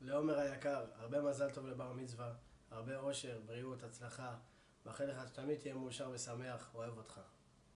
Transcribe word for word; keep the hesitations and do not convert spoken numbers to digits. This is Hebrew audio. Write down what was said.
לעומר היקר, הרבה מזל טוב לבר מצווה, הרבה אושר, בריאות, הצלחה. מאחל לך שתמיד תהיה מאושר ושמח, אוהב אותך.